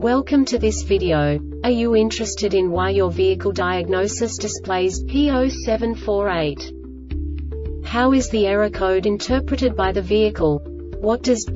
Welcome to this video. Are you interested in why your vehicle diagnosis displays P0748? How is the error code interpreted by the vehicle? What does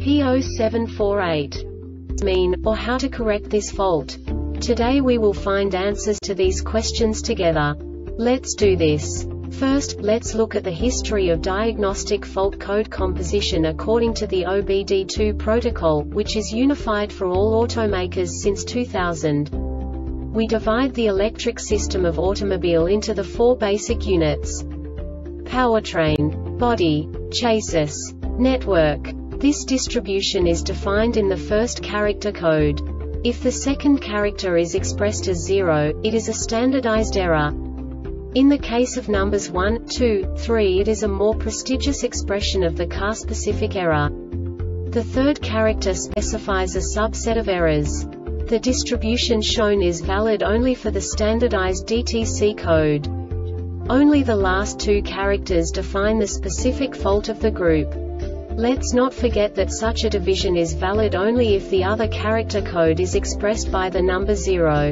P0748 mean, or how to correct this fault? Today we will find answers to these questions together. Let's do this. First, let's look at the history of diagnostic fault code composition according to the OBD2 protocol, which is unified for all automakers since 2000. We divide the electric system of automobile into the four basic units: powertrain, body, chassis, network. This distribution is defined in the first character code. If the second character is expressed as 0, it is a standardized error. In the case of numbers 1, 2, 3, it is a more prestigious expression of the car-specific error. The third character specifies a subset of errors. The distribution shown is valid only for the standardized DTC code. Only the last two characters define the specific fault of the group. Let's not forget that such a division is valid only if the other character code is expressed by the number 0.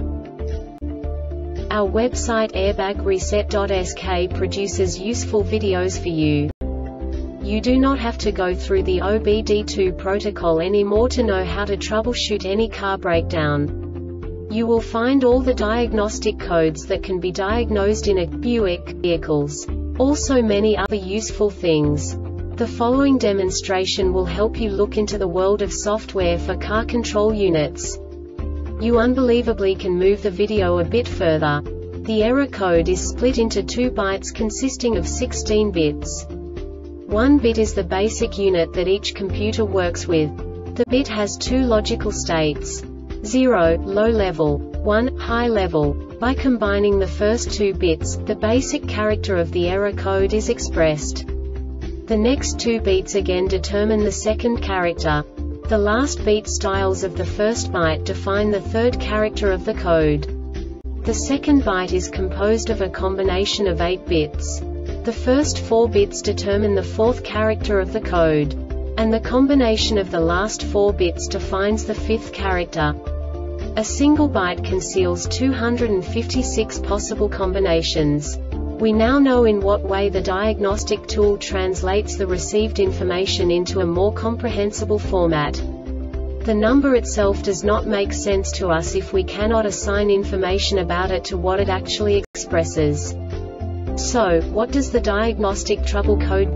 Our website airbagreset.sk produces useful videos for you. You do not have to go through the OBD2 protocol anymore to know how to troubleshoot any car breakdown. You will find all the diagnostic codes that can be diagnosed in a Buick vehicles. Also many other useful things. The following demonstration will help you look into the world of software for car control units. You unbelievably can move the video a bit further. The error code is split into 2 bytes consisting of 16 bits. 1 bit is the basic unit that each computer works with. The bit has 2 logical states: 0, low level, 1, high level. By combining the first 2 bits, the basic character of the error code is expressed. The next 2 beats again determine the second character. The last beat styles of the first byte define the third character of the code. The second byte is composed of a combination of 8 bits. The first 4 bits determine the fourth character of the code. And the combination of the last 4 bits defines the fifth character. A single byte conceals 256 possible combinations. We now know in what way the diagnostic tool translates the received information into a more comprehensible format. The number itself does not make sense to us if we cannot assign information about it to what it actually expresses. So, what does the diagnostic trouble code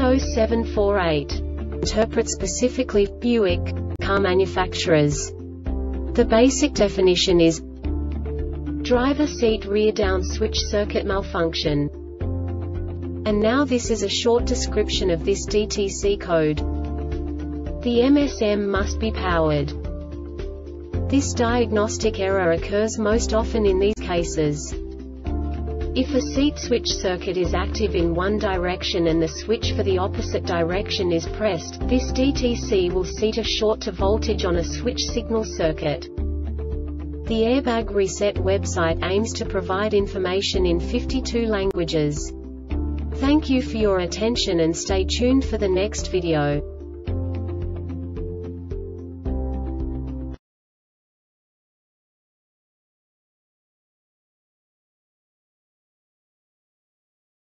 P0748 interpret specifically for Buick car manufacturers? The basic definition is driver seat rear down switch circuit malfunction. And now this is a short description of this DTC code. The MSM must be powered. This diagnostic error occurs most often in these cases. If a seat switch circuit is active in one direction and the switch for the opposite direction is pressed, this DTC will set a short to voltage on a switch signal circuit. The Airbag Reset website aims to provide information in 52 languages. Thank you for your attention and stay tuned for the next video.